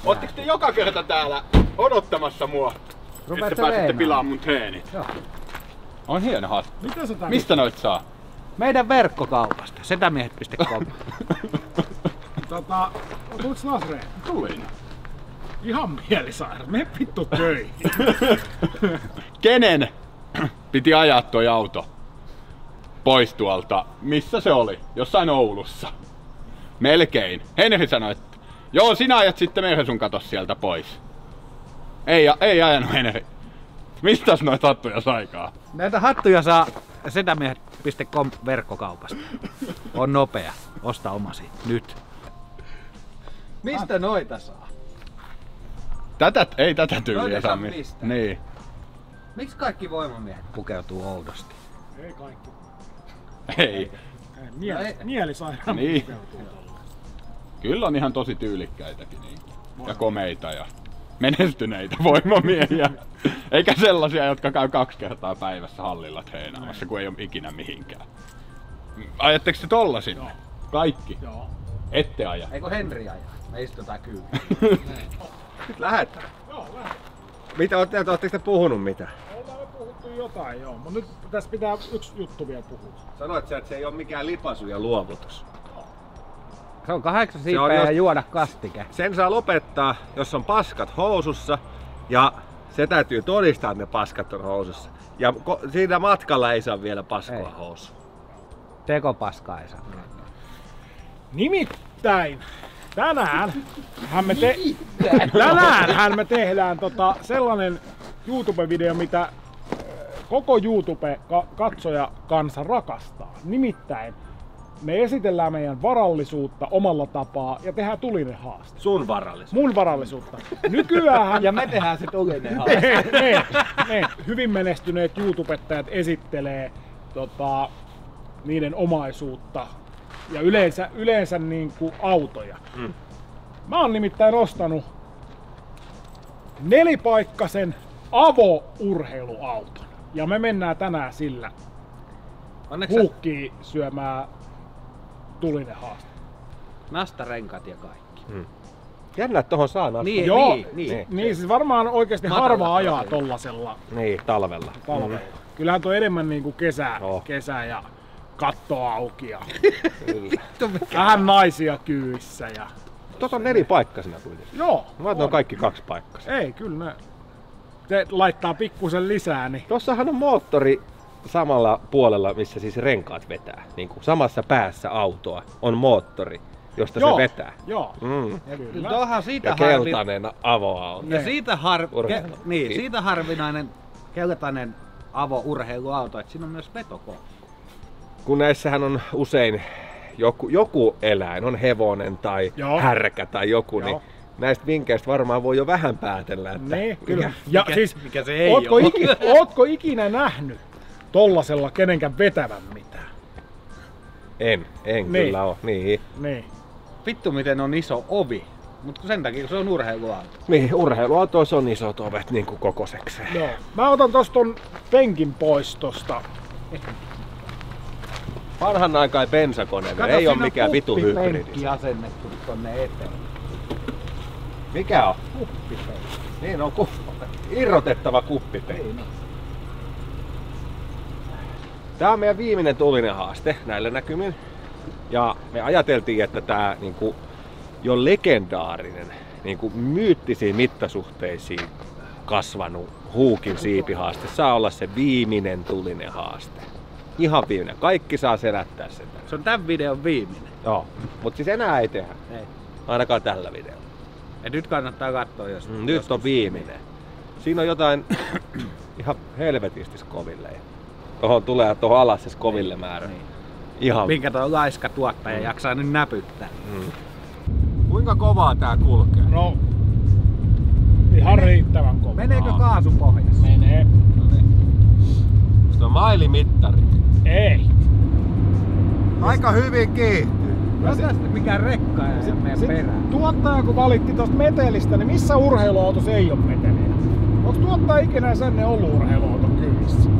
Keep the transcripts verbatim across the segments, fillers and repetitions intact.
Ootteko te joka kerta täällä odottamassa mua? Että pääsette pilaamaan mun treenit? Joo. On hieno hattu. Mitä sä tää Mistä noit saa? Meidän verkkokaupasta, setämiehet piste com. Tota, tulit Nasreen? Tulin. Ihan mielisaira, mene vittu töihin. Kenen piti ajaa toi auto pois tuolta? Missä se oli? Jossain Oulussa. Melkein. Henri sanoi, että joo, sinä ajat sitten Mersun katos sieltä pois. Ei, ei ajanut Henri. Mistäs noita hattuja saikaa? Näitä hattuja saa setämiehet piste com verkkokaupasta. On nopea. Osta omasi. Nyt. Mistä noita saa? Tätä, ei tätä tyyliä Noita saa saa mistä. mistä? Niin. Miksi kaikki voimamiehet pukeutuu oudosti? Ei kaikki. Ei. Ei, mieli, No ei. mielisairaan Niin. pukeutuu tolleen. Kyllä on ihan tosi tyylikkäitäkin niin. Ja komeita ja menestyneitä voimamiehiä. Eikä sellaisia, jotka käy kaksi kertaa päivässä hallilla treenaamassa, kun ei ole ikinä mihinkään. Ajatteko te tolla sinne? Joo. Kaikki? Joo. Ette aja? Eikö Henri ajaa? Me istutaan kyllä. Nyt lähdetään. Joo, lähde. Mitä ootte, ootteko te puhunut mitä? Ollaan me puhuttu jotain, joo. Mutta nyt tässä pitää yksi juttu vielä puhua. Sanoit sä, että se ei ole mikään lipasu ja luovutus. Se on kahdeksan Se on siipeä ja jos- juoda kastike. Sen saa lopettaa, jos on paskat housussa. Ja se täytyy todistaa, että ne paskat on housussa. Ja ko- siinä matkalla ei saa vielä paskoa Ei. housu. Tekopaskaa ei saa. Nimittäin tänään hän me, te- tänään me tehdään tota sellainen YouTube-video, mitä äh, koko YouTube-katsoja kansa rakastaa. Nimittäin me esitellään meidän varallisuutta omalla tapaa ja tehdään tulinen haaste. Sun varallisuus. Mun varallisuutta. Nykyään Ja me tehdään se tulinen ne, ne, ne hyvin menestyneet YouTubettajat esittelee tota, niiden omaisuutta ja yleensä, yleensä niin kuin autoja. Mm. Mä oon nimittäin ostanut nelipaikkasen avo-urheiluauton. Ja me mennään tänään sillä Onneksi sä huukkiin syömään tulinen haaste. nastarenkat ja kaikki. Mm. Jännä, että tohon saa nastaa. Niin, Joo, niin, niin. Niin siis varmaan oikeasti Matala harva ajaa profiili. tollasella Niin, talvella. talvella. Mm. Kyllähän tuo enemmän niinku kesä, Joo. kesä ja katto auki ja Kyllä. vähän naisia kyyvissä ja... Tuossa on nelipaikkasena kuitenkin. Joo, Mä oon kaikki kaksi paikkasia. ei kyllä ne... Se laittaa pikkusen lisää, niin... Tossahan on moottori samalla puolella, missä siis renkaat vetää. Niin kuin samassa päässä autoa on moottori, josta Joo, se vetää. joo. Mm. Ja Kyllä. tuohan siitä Ja harvi... keltainen avoauto. Ja siitä, har... Urheilu. Ke... niin, Niin. siitä harvinainen keltainen avo-urheiluauto, että siinä on myös vetokone. Kun näissähän on usein joku, joku eläin, on hevonen tai Joo. härkä tai joku, Joo. niin näistä vinkkeistä varmaan voi jo vähän päätellä, että Niin, kyllä. mikä- Ja mikä- siis, mikä se ei ootko, oo. iki, ootko ikinä nähnyt tollasella kenenkään vetävän mitään? en, en Niin. kyllä ole. Niin. Niin. Vittu miten on iso ovi. Mutta sen takia kun se on urheiluauto. Niin, urheiluautoissa on isot ovet niin kuin kokosekseen. Joo. Mä otan tosta ton penkin pois tosta. Vanhan aikaan bensakone, Kato, ei ole siinä on mikään vitu hybridi. kuppipenkki asennettu tonne eteen. Mikä on? Kuppipenkki. Niin on ku... irrotettava kuppipenkki. Niin, niin. Tää on meidän viimeinen tulinen haaste näillä näkymin. Ja me ajateltiin, että tää niinku, jo legendaarinen, niinku, myyttisiin mittasuhteisiin kasvanut Huukin siipihaaste saa olla se viimeinen tulinen haaste. Ihan viimeinen. Kaikki saa selättää sen. Se on tän videon viimeinen. Joo, mutta siis enää ei tehdä. Ei. Ainakaan tällä videolla. Ja nyt kannattaa katsoa, jos... Mm, nyt on viimeinen. Siinä on jotain ihan helvetisti skoville. Tuohon tulee tuohon alas se skoville määrä. Niin. Ihan. Minkä tuo laiska tuottaja mm. jaksaa nyt näpyttää. Mm. Kuinka kovaa tää kulkee? No, ihan riittävän kova. Meneekö Aa. kaasu pohjassa? Menee. No niin. Se on mailimittari. Ei. Aika hyvin kiihtyy. No tästä mikään rekka ja sit, meidän perään. Tuottaja kun valitti tosta metelistä, niin missä urheiluautossa ei ole meteliä? Onko tuottaja ikinä sen ollut urheiluauton kyydissä?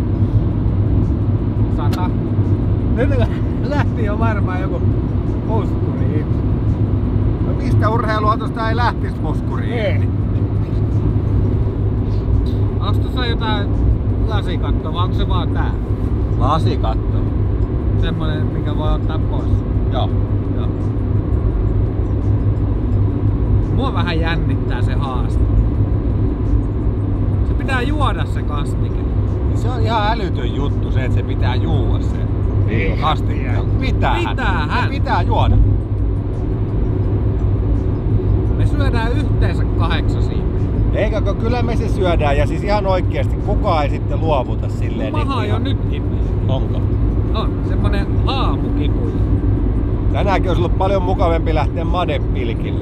Sata. Nyt lähti jo varmaan joku posturi. No mistä urheiluautosta ei lähtis puskuriin? Ei. Onks tuossa jotain lasikattoa vai onko se vaan tää? Lasikatto. Semmonen, minkä voi ottaa pois. Joo. Joo. Mua vähän jännittää se haaste. Se pitää juoda se kastike. Se on ihan älytön juttu se, että se pitää juua se kastike. Pitäähän. Pitäähän. Se pitää juoda. Me syödään yhteensä kahdeksan siipeä. Eikä, kun kyllä me se syödään ja siis ihan oikeesti kukaan ei sitten luovuta silleen. Maha niin jo ihan... nytkin. Onko? On, semmonen haamukipuja. Tänäänkin olisi ollut paljon mukavampi lähteä madepilkille.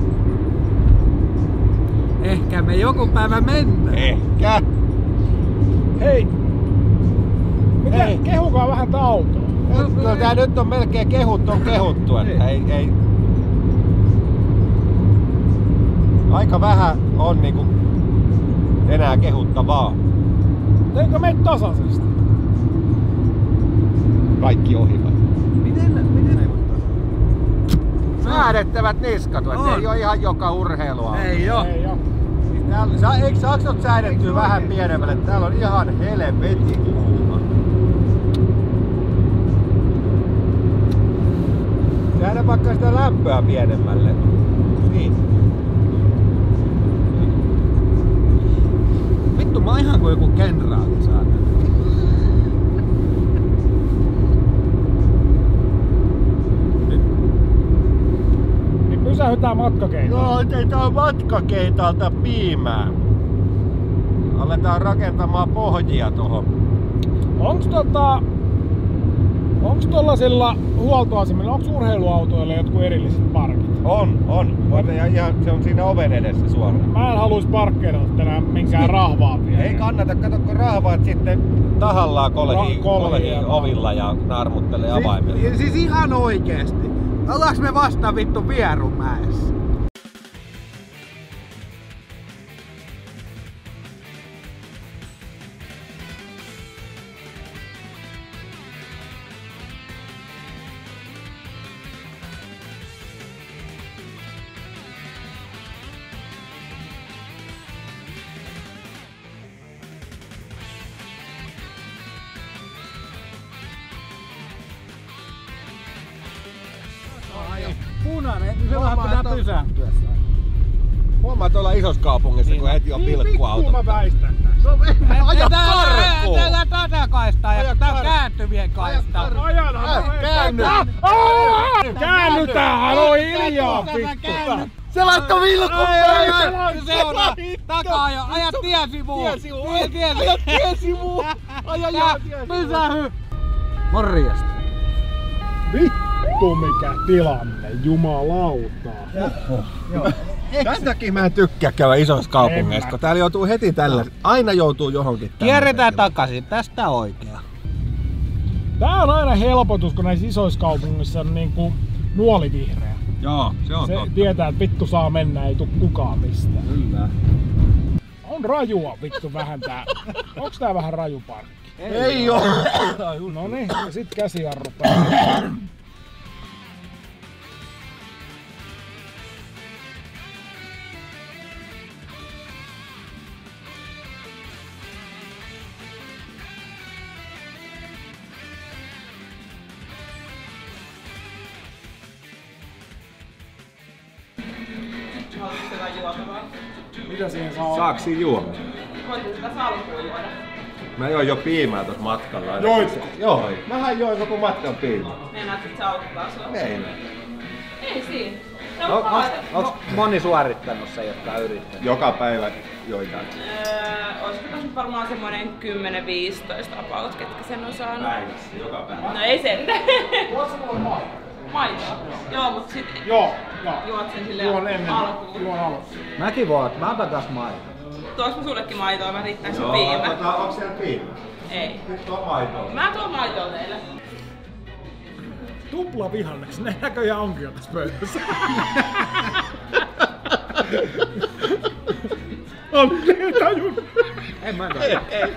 Ehkä me joku päivä mennään. Ehkä. Hei! Mitä? Hei. Kehukaa vähän tää autoa. No, kyllä tää nyt on melkein kehuttu on kehuttu, että ei, ei... Aika vähän on niinku enää kehuttavaa. Eikö mene tasaisesti? Kaikki ohi vai? Miten, miten? Säädettävät niskat, että ei oo ihan joka urheilua. Ei oo. Ei oo. Täällä, sa, eikö saksot säädettyä vähän pienemmälle? Täällä on ihan helvetin kuuma. Säädä vaikka sitä lämpöä pienemmälle. Niin. Vittu, mä oon ihan kuin joku kenraali saatana. Niin pysähytään matkakeitaan. Joo, otetaan matkakeitalta piimää. Aletaan rakentamaan pohjia tohon. Onks tota... Onks tollasilla huoltoasemilla, onks urheiluautoilla jotkut erilliset parkit? On, on. Ja ihan, se on siinä oven edessä suoraan. Mä en haluis parkkeerata tänään minkään rahvaa vielä. Ei kannata, kato kun rahvaat sitten tahallaan kolhii, Ra- kolhii kolhii ja- ovilla ja narmuttelee avaimilla. Siis, siis ihan oikeesti. Ollaanko me vasta vittu Vierumäessä? Punainen, niin se vähän pitää pysähtyä. Huomaat olla isossa kaupungissa, kun heti on pilkkuauto. Pikku mä väistän tässä. Aja karkuun! Täällä tätä kaistaa ja Aja tää on karkuun. kääntyvien kaistaa. Ajanhan! Käänny! Käännytäänhän, on hiljaa vittu! Se laittoi vilkun päälle! Seuraa takaa jo, aja tiesivuun! Tiesivuun! Tiesivuun! Aja tiesivuun! Aja joo tiesivuun! Pysähy! Morjesta! Vittu mikä tilanne, jumalauta! Tän takia mä en tykkää käydä isoissa kaupungeissa, kun täällä joutuu heti tällä. Aina joutuu johonkin. Kierretään takaisin, tästä oikea. Tää on aina helpotus, kun näissä isoissa kaupungissa on niinku nuolivihreä. Joo, se on Se totta. tietää, että vittu saa mennä, ei tuu kukaan mistään. Kyllä. On rajua vittu vähän tää. Onks tää vähän raju parkki? Ei oo! No niin, ja sit käsijarru päälle. Mitä siihen saa? Saaks siinä juomia? Voitte sitä salkua juoda. Mä join jo piimää tuossa matkalla. Joitko? Joo, mähän join koko matkan piimää. Meinaat sit sä auttaa sua? Ei. Ei siinä. On, No, onks, onks moni suorittanut se, jotka on yrittänyt? Joka päivä joitain. Öö, olisiko tässä nyt varmaan semmonen kymmenen viisitoista about, ketkä sen on saanut? Päivässä, joka päivä. No ei sen. Tuossa mulla on maito. Maitoa. Joo, mut sit Joo, joo. juot sen silleen Juon ennen, alkuun. juon alussa. Mäkin voin, mä otan kas maito. Tuoks mä sullekin maitoa, mä riittääks sun Joo, piimä? tota, onks siellä piimää? Ei. Nyt on maitoa. Mä tuon maitoa teille. Tupla vihanneksi, ne näköjään onkin jo tässä pöydässä. On niin tajunnut. En mä Ei, ei.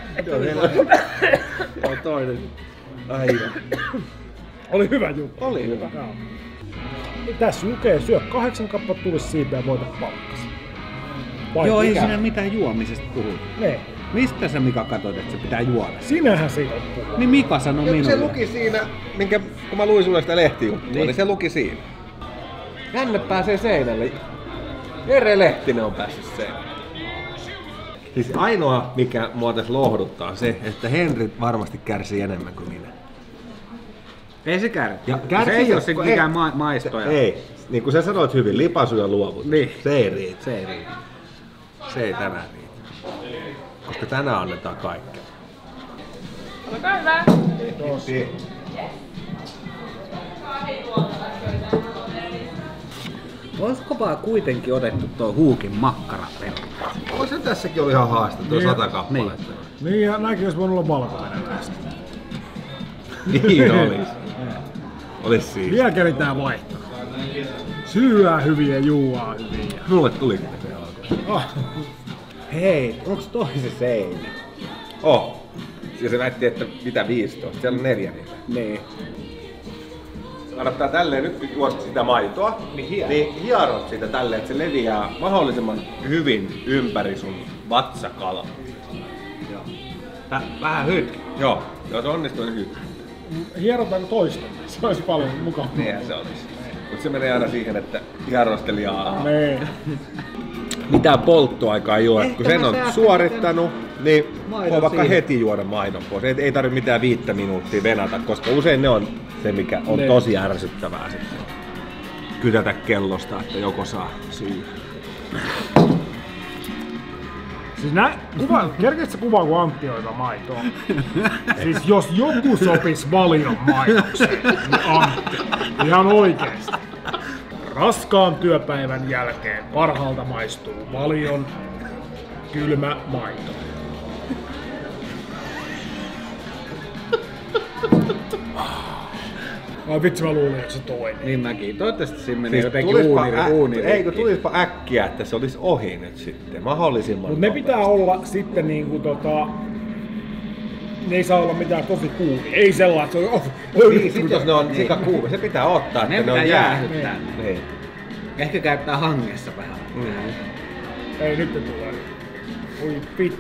On toinen. Aivan. Oli hyvä juttu. Oli hyvä. Joo. Tässä lukee, syö kahdeksan kappaletta tulisiipeä ja voita palkkasi. Vai Joo, ei mikä? siinä mitään juomisesta puhu. Ne. Mistä sä Mika katsoit, että se pitää juoda? Sinähän siitä on puhunut. Niin Mika sanoi Ja minulle. se luki siinä, minkä, kun mä luin sulle sitä lehtijuttua, niin, niin se luki siinä. Jänne pääsee seinälle. Jere Lehtinen on päässyt seinälle. Siis ainoa, mikä mua tässä lohduttaa, on se, että Henri varmasti kärsii enemmän kuin minä. Ei se kärsi. Ja Se kärsii, ei ole se kun mikään ei- ma- maistoja. Ei, niin kuin sä sanoit hyvin, lipasu ja luovut. Niin. Se ei riitä. Se ei riitä. Se ei tänään riitä. Koska tänään annetaan kaikkea. Olkaa hyvä. Olisiko vaan kuitenkin otettu tuo Huukin makkaraperä? Olisi tässäkin oli ihan haaste, tuo Niin. sata kappaletta. Niin, ja näkin olisi voinut olla valkovenäläistä. Niin olis. Olis siis. Vielä keritään vaihtaa. Syöä hyviä ja juuaa hyviä. Mulle tuli se alkoi. Ah. Hei, onks toi se seinä? Oh. Ja se väitti, että mitä viisitoista, siellä on neljä niitä. Niin. Kannattaa tälleen nyt kun juosta sitä maitoa, Niin hiero. niin hierot sitä tälleen, että se leviää mahdollisimman hyvin ympäri sun vatsakalaa. Joo. Tää vähän hytki. Joo, joo se onnistuu niin hyvin. Hierotaanko toista? Se olisi paljon mukavaa. Niinhän se olisi. Mutta se menee aina siihen, että hierostelijaa Nee. mitään polttoaikaa ei juoda. Ehkä Kun sen mä on säästän suorittanut, niin maidon voi vaikka siihen. heti juoda maidon pois. Ei, ei tarvitse mitään viittä minuuttia venata, koska usein ne on se, mikä on Ne. tosi ärsyttävää sitten. Kytätä kellosta, että joko saa syy. Siis nä, kuva, kerkeet sä kuvaa, kun Antti hoitaa maitoa? Siis jos joku sopis valion maitokseen, niin Antti. Ihan oikeesti. Raskaan työpäivän jälkeen parhaalta maistuu valion kylmä maito. Ai vitsi, mä luulin, että se toinen. Niin mäkin. Toivottavasti siinä menee Siis jotenkin tulispa uuni, ä- uuni. ei kun tulispa äkkiä, että se olisi ohi nyt sitten, mahdollisimman Mut ne nopeasti. pitää olla sitten niinku tota... Ne ei saa olla mitään tosi kuumia. Ei sellaista, että se on... Oh, oh, Niin, sit jos ne on sika kuuma, se pitää ottaa, että Ne ne, on pitää jäähyt. jäähyttää. Niin. Ehkä käyttää hangessa vähän. Mm-hmm. Ei, nyt ne tulee. Oi pit.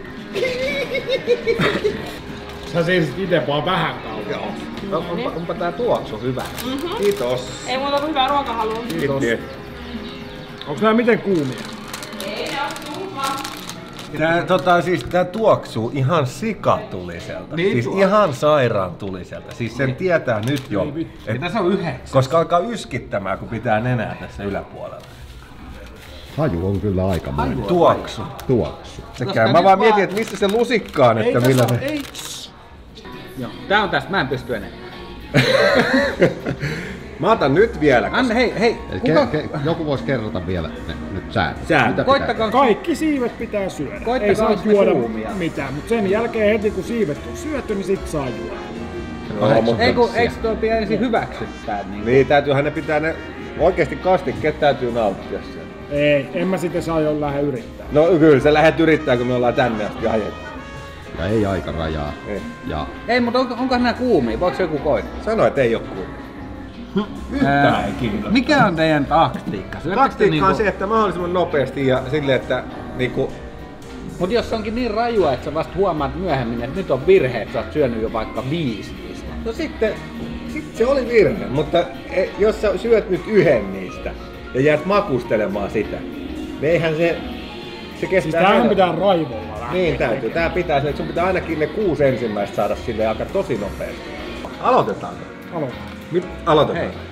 Sä seisit ite vaan vähän kauan. Joo. No, onpa, onpa tää tuoksu hyvä. Mm-hmm. Kiitos. Ei muuta kuin hyvää ruokahalua. Kiitos. Kiitos. Onks nää miten kuumia? Ei ne oo kuuma. Tää, tota, siis, tää tuoksuu ihan sikatuliselta. Niin siis tuo. ihan sairaan tuliselta. Siis sen tietää nyt jo. Et, Tässä on yhdeksän. koska alkaa yskittämään, kun pitää nenää tässä yläpuolella. Haju on kyllä aikamoinen. Tuoksu. Tuoksu. Sekään. nyt Mä vaan vaan- mietin, että missä se lusikkaan, Ei että tässä millä on, se... ei. Joo. Tää on tästä, mä en pysty enemmän. Mä otan nyt vielä. koska- Anne, hei, hei. Eli Kuka? ke, ke, joku voisi kerrata vielä ne, nyt säännöt. Säännöt. Mitä pitää Koittakaa. Kaikki siivet pitää syödä. Koittakaa Ei saa ne juoda kuumia. mitään, mutta sen jälkeen heti kun siivet on syöty, niin sit saa juoda. No, mutta- Ei kun, eiks tuo pidä ensin hyväksyttää niin? Niin, täytyyhän ne pitää ne... Oikeesti kastikkeet täytyy nauttia sen. Ei, en mä sitten saa jo lähde yrittää. No kyllä, sä lähdet yrittää, kun me ollaan tänne asti ajettu. Ja ei aikarajaa. Ei. Ja Ei, mutta onko, onko nää kuumia? Voiko joku koittaa? Sano, että ei oo kuullut. Yhtään ei kiinnosta. Mikä on teidän taktiikka? Syöttekö te Taktiikka on niinku- se, että mahdollisimman nopeasti ja silleen, että niinku... Mut jos se onkin niin rajua, että sä vasta huomaat myöhemmin, että nyt on virhe, että sä oot syönyt jo vaikka viisi niistä. No sitten, sit se oli virhe, mutta e, jos sä syöt nyt yhden niistä ja jäät makustelemaan sitä, niin eihän se... Se kestää... Siis tämähän aina- pitää raivolla lähteä. Niin täytyy. Tää pitää sen, että sun pitää ainakin ne kuusi ensimmäistä saada sille aika tosi nopeasti. Aloitetaanko? Aloita. Nyt aloitetaan. Hei.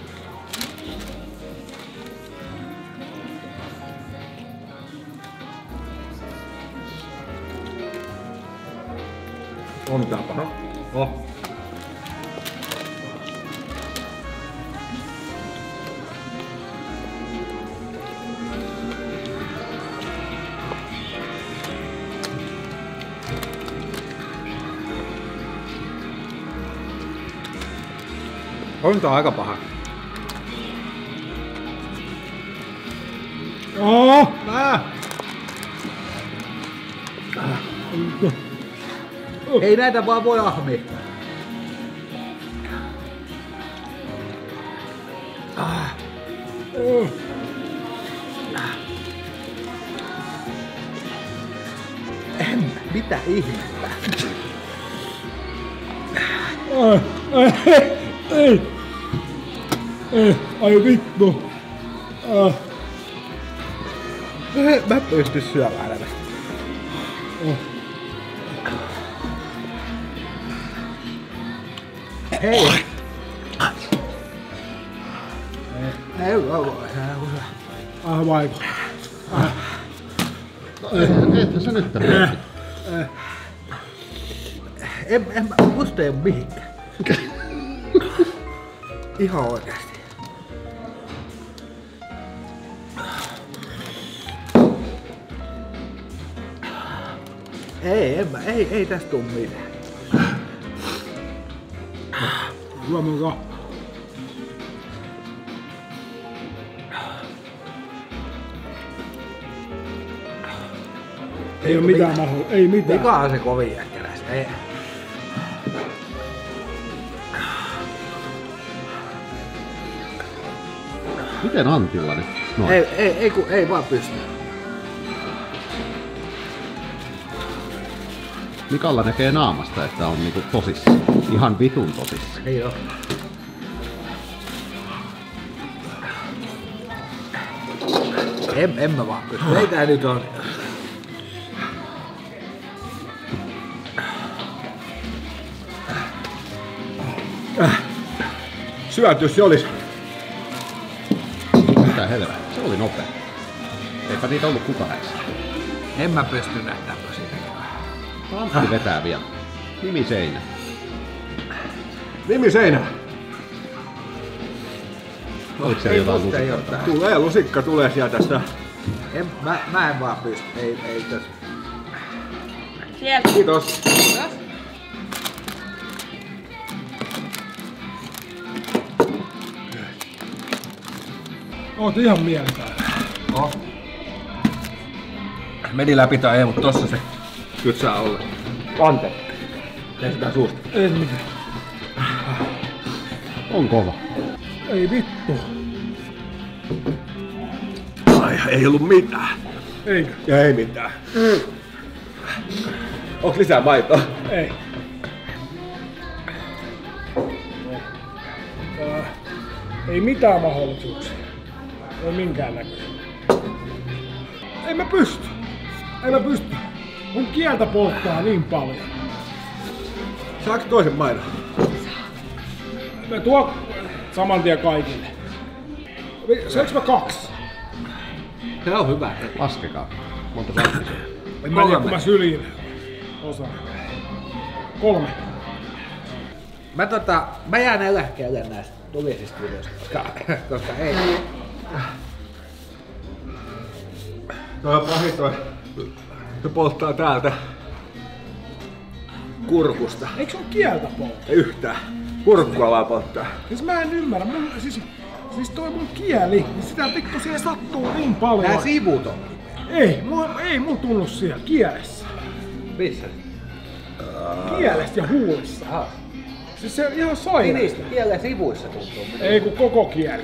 On tää paha. Oh. On tää aika paha. Oh! Ah! Ei näitä vaan voi ahmia. En, mitä ihmettä? Ai, ai, ei, ei, ai vittu. Ah. Mä pystyn syömään näitä. Oh. Hei! Ei voi. Ah, vaikka. Ah. Ethän sä nyt tähän. En, en, musta ei oo mihinkään. Ihan oikeesti. Ei, en mä, ei, ei tästä tuu mitään. Hyvä mun ka. Ei oo mitään mahdollista, ei mitään. Mikä on se kovin jäkkäräs? Ei. Miten Antilla nyt? Noin. Ei, ei, ei, kun, ei vaan pysty. Mikalla näkee naamasta, että on niinku tosissa. Ihan vitun tosissa. Niin on. En, en mä vaan pysty. Ei tää nyt on. Syötys se olis. Mitä helvettiä? Se oli nopea. Eipä niitä ollut kukareissa. En mä pysty näitä tämmösiä tekemään. Antti vetää vielä. Nimi seinä. Nimi seinä. Oliko siellä jotain musta ei oo lusikkaa? tää. Tulee lusikka, tulee sieltä tästä. En, mä, mä en vaan pysty. Ei, ei tässä. Sieltä. Kiitos. Kiitos. Oot ihan mielipäällä. Oh. Meni läpi tai ei, mutta tossa se nyt saa olla. Ante. Tehdään suusta. Ei mitään. On kova. Ei vittu. Ai, ei ollut mitään. Eikö? Ei mitään. Mm. Onks lisää maitoa? Ei. Äh, ei mitään mahdollisuuksia. Ei minkään näköisiä. Ei mä pysty. Ei mä pysty. Mun kieltä polttaa niin paljon. Saaks toisen maidon? Mä tuo saman tien kaikille. Saanko mä kaksi? Se on hyvä. Laskekaa. Monta saatte? En mä tiedä, kun mä syliin osaan. Kolme. Mä tota, mä jään eläkkeelle näistä tulisista videoista, koska, koska ei. Toi on pahin toi. Se polttaa täältä kurkusta. Eikö sun kieltä polta? Ei yhtään. Kurkkua vaan polttaa. Siis mä en ymmärrä. Mun, siis, siis toi mun kieli, niin sitä vittu siellä sattuu niin paljon. Nää sivut on. Ei, mulla, ei mun tunnu siellä kielessä. Missä? Kielessä ja huulissa. Ah. Siis se on ihan Niin sairasta. niistä kielen sivuissa tuntuu. Ei kun koko kieli.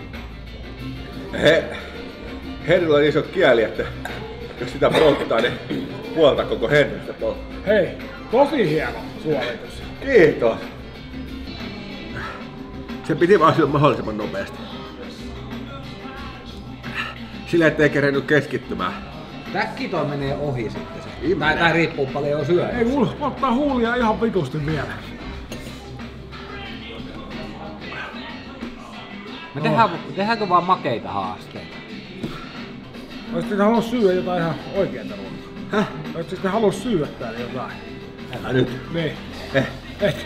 He, Henrillä on iso kieli, että jos sitä polttaa, niin puolta koko Henristä polttaa. Hei, tosi hieno suoritus. Kiitos. Se piti vaan syödä mahdollisimman nopeasti. Sillä ettei kerennyt keskittymään. Täkki toi menee ohi sitten se. Niin Tää, menee. tää riippuu paljon syödä. Ei mulla ottaa huulia ihan vitusti vielä. Me tehdään, tehdäänkö vaan makeita haasteita? Olisitko te halunnut syödä jotain ihan oikeeta ruokaa? Häh? Olisitko te halunnut syödä täällä jotain? Älä nyt. Niin. Eh, Et.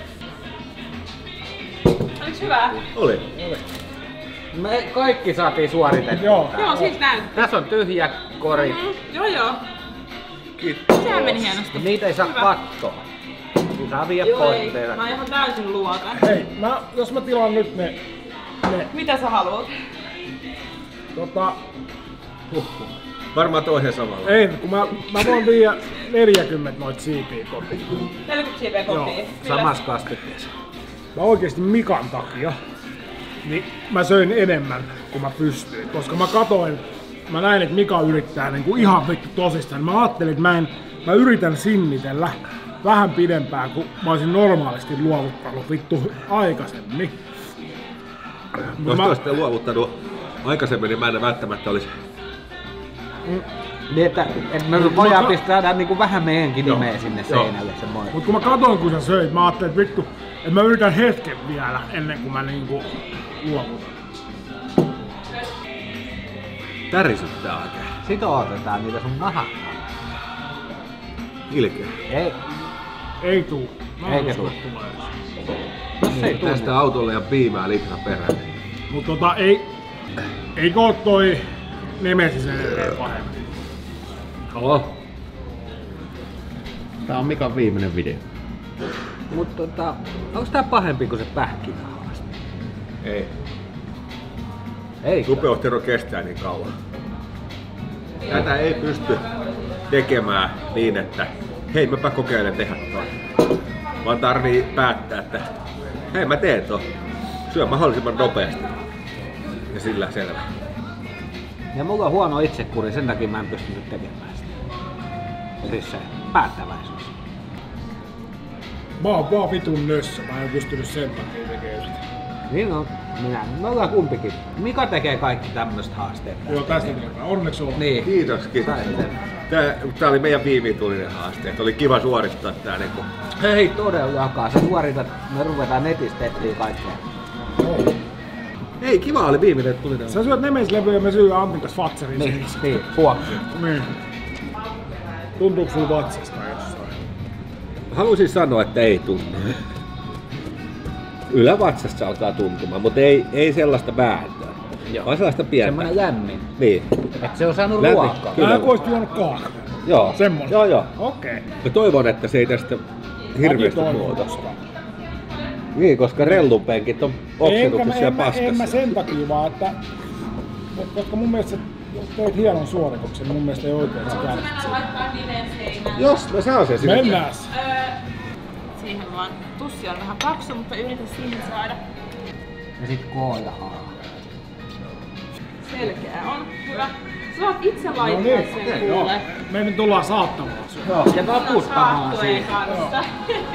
Oliks hyvää? oli. Me kaikki saatiin suoritettua. Joo. tää. Joo, siltä näyttää. Tässä on tyhjä kori. Mm, joo joo. Kiitos. Sehän meni hienosti. Niitä ei saa Hyvä. katsoa. Niitä saa viedä Joo pois ei. teille. Mä ihan täysin luotan. Hei, mä, jos mä tilaan nyt ne, ne Mitä sä haluat? tota, Varmaan toisen samalla. ei, kun mä, mä voin viedä neljäkymmentä noita siipiä kotiin. neljäkymmentä siipeä kotiin. Joo, Kyllä. Samassa kastikkeessa. Mä oikeesti Mikan takia, niin mä söin enemmän kun mä pystyin. Koska mä katoin, mä näin, että Mika yrittää niin kuin ihan vittu tosissaan. Mä ajattelin, että mä, en, mä yritän sinnitellä vähän pidempään, kun mä olisin normaalisti luovuttanut vittu aikaisemmin. Jos mä... mä... olisitte luovuttanut aikaisemmin, niin mä en välttämättä olisi... Niin, että, että me voidaan pistää niinku vähän meidänkin nimeä sinne seinälle se moi. Mut kun mä katoin kun sä söit, mä ajattelin, että vittu, että mä yritän hetken vielä ennen kuin mä niinku luovutan. Tärisyttää oikein. Sitoutetaan niitä sun mahat. Ilkeä. Ei. Ei tuu. Mä Eikä uskon, tuu. että tulee. Jos ei tuu, Tästä autolle ja piimää litra perään. Mut tota ei... Eikö oo toi Nemesis edelleen pahempi? Oo. Tää on Mikan viimeinen video. Mut tota, onks tää pahempi kuin se pähkinähaaste? Ei. Ei. Supeustero kestää niin kauan. Tätä ei pysty tekemään niin, että hei mäpä kokeilen tehdä toi. Vaan tarvii päättää, että hei mä teen ton. Syö mahdollisimman nopeasti. Ja sillä selvä. Ja mulla on huono itsekuri, sen takia mä en pystynyt tekemään sitä. Siis se päättäväisyys. Mä oon vaan vitun nössö, mä en pystynyt sen takia tekemään sitä. Niin on, minä. Me ollaan kumpikin. Mika tekee kaikki tämmöiset haasteet. Joo, tästä eteenpäin. Onneksi olkoon. Niin. Kiitos, kiitos. Saitte. Tää, tää oli meidän viimeitulinen haaste. Et oli kiva suorittaa tää niinku. Ei todellakaan, sä suoritat, me ruvetaan netistä etsiä kaikkea. Oh. Ei, kiva oli viimeinen tulinen. Sä syöt Nemesis-levyä ja me syö Antin kanssa Fatserin Niin, seinissä. niin, puokki. Niin. Tuntuuko sulla vatsasta jossain? Haluaisin sanoa, että ei tunnu. Ylävatsasta alkaa tuntumaan, mutta ei, ei sellaista vääntöä. Joo. Vaan sellaista pientä. Semmonen lämmin. Niin. Et se on saanut Lämmin. ruokaa. Kyllä. Vähän kuin oisit juonut kahvia. Joo. Semmonen. Joo, joo. Okei. Okay. Mä toivon, että se ei tästä hirveästi muuta. Niin, koska rellunpenkit on Enkä oksennuksessa mä, ja en, mä, paskassa. en mä sen takia vaan, että koska mun mielestä sä teit hienon suorituksen, mun mielestä ei oikein se kärsit Mennään siitä. laittaa nimen seinään. Jos, mä saan sen sinne. Mennääs! Öö, siihen vaan. Tussi on vähän paksu, mutta yritä siihen saada. Ja sit K ja A. Selkeä on. Hyvä. Sä voit itse No laittaa niin, sen okei, joo. kuule. Me nyt tullaan saattamaan sua. Joo. Ja vakuuttamaan Saattueen siihen. kanssa.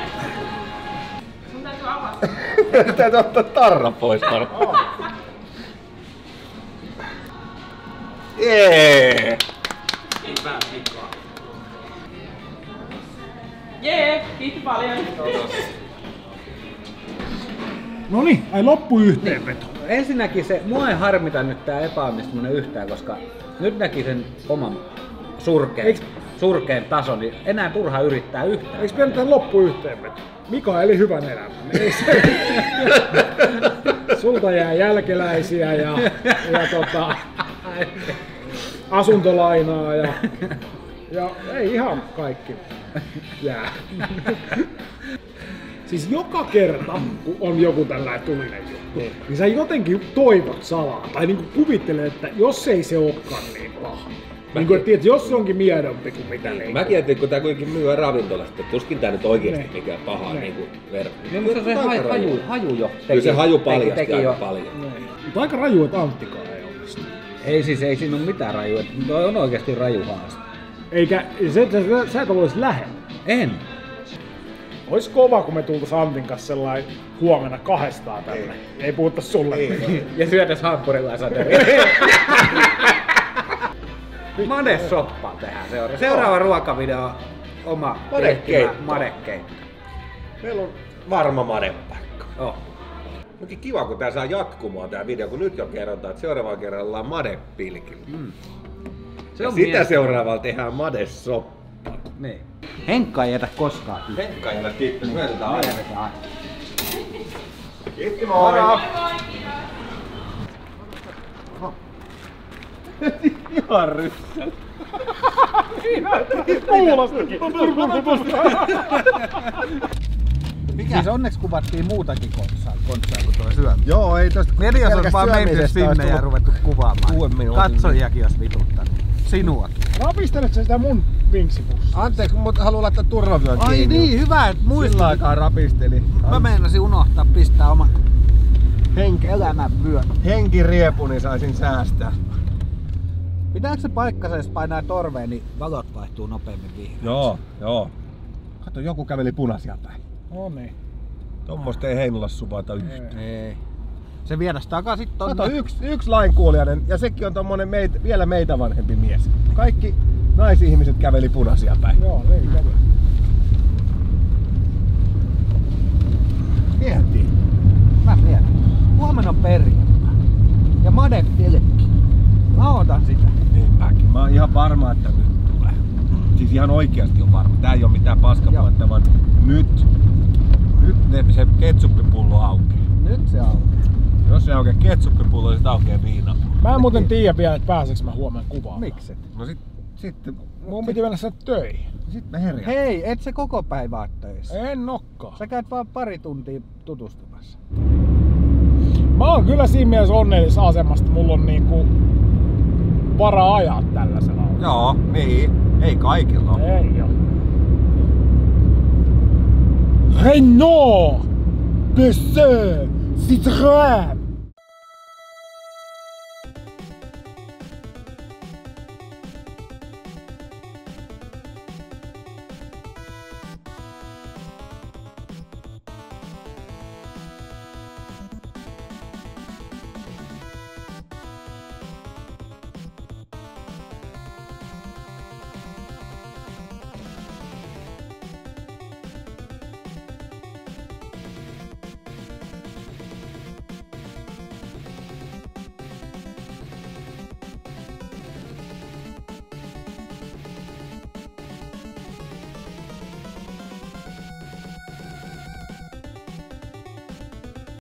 Sun täytyy avata. Täytyy ottaa tarra pois varmaan. Jee! Jee, kiitos paljon. Noniin, ai loppu yhteenveto. Ensinnäkin se, mua ei harmita nyt tää epäonnistuminen yhtään, koska nyt näki sen oman surkeen, Eiks- surkeen tason, niin enää turha yrittää yhtään. Eiks meidän tähän loppu yhteenveto? Mika eli hyvän elämän. Ei se. Sulta jää jälkeläisiä ja, ja tota, asuntolainaa ja, ja ei ihan kaikki jää. Siis joka kerta, kun on joku tällainen tulinen juttu, niin sä jotenkin toivot salaa. Tai niinku kuvittelet, että jos ei se olekaan niin paha. Niin kuin, että jos se onkin miedompi kuin mitä niin. Mäkin ajattelin, kun tää kuitenkin myy ravintolasta, että tuskin tää nyt oikeesti Ne. mikään paha Ne. niinku verran. Niin, mutta se haju, haju, haju jo teki. Kyllä se haju teki- paljasti teki aika jo. paljon. Niin. Mutta aika raju, että Anttikaan ei onnistu. Ei siis, ei siinä ole mitään rajua. Toi on oikeesti raju haaste. Eikä, se, sä, sä et olisi lähellä. En. Ois kova, kun me tultais Antin kanssa sellainen huomenna kahdestaan tänne. Ei, ei puhuttais sulle. Ja syötäis hampurilaisateri. Made soppaa tehdään seuraava. Seuraava ruokavideo on oma Madekeitto. tehtävä madekeitto. Meillä on varma madepaikka. Oh. Onkin kiva, kun tää saa jatkumaan tää video, kun nyt jo kerrotaan, että seuraavalla kerralla ollaan madepilkillä. Mm. Se on on sitä mies- seuraavalla tehdään madesoppa. Niin. Henkka ei jätä koskaan tyhjää. Henkka ei ole kiitos, me jätetään aina. Jätetään aina. Kiitti moi! Ihan ryssältä. Kuulostakin. Siis onneksi kuvattiin muutakin kontsaa, kontsaa kuin tuo syömä. Joo, ei tosta Mieti jos olisi pelkästä vaan menty syömisestä olisi sinne ja tullut ruvettu kuvaamaan. kuuden minuutin. Katsojiakin olisi vituttanut. Sinuakin. Rapistelet sä sitä mun vinksipussia? Anteeksi, mutta haluan laittaa turvavyön Ai niin, hyvä, että Sillä muistit. aikaa rapisteli. Mä meinasin unohtaa pistää oman henki, Elämän vyö. henkiriepuni saisin säästää. Pitääkö se paikkansa, jos painaa torveen, niin valot vaihtuu nopeammin vihreäksi? Joo, joo. Kato, joku käveli punaisia päin. No niin. Tommosta ei Heinolassa suvata yhtään. Ei. Se viedäs takaisin tonne. Kato, yksi, yksi lainkuulijainen ja sekin on tommonen meitä, vielä meitä vanhempi mies. Kaikki naisihmiset käveli punaisia päin. Joo, niin kävi. Miettii. Mä mietin. Huomenna on perjantai. Ja Made pilkki. Mä otan sitä. Niinpäkin. Mä oon ihan varma, että nyt tulee. Siis ihan oikeasti on varma. Tää ei oo mitään paskapuhetta, vaan nyt. Nyt ne, se ketsuppipullo aukeaa. Nyt se aukeaa. Jos se aukeaa ketsuppipullo, niin sit aukeaa viinapullo. Mä en muuten tiedä vielä, että pääseekö mä huomenna kuvaamaan. Mikset? No sit, sitten... Mun piti mennä sen töihin. Sit me herjaa. Hei, et se koko päivä oo töissä. En nokkaa. Sä käyt vaan pari tuntia tutustumassa. Mä oon kyllä siinä mielessä onnellisessa asemassa, että mulla on niinku varaa ajaa tällaisella autolla. Joo, niin. Ei kaikilla oo. Ei oo. Renault! P C! Citroën!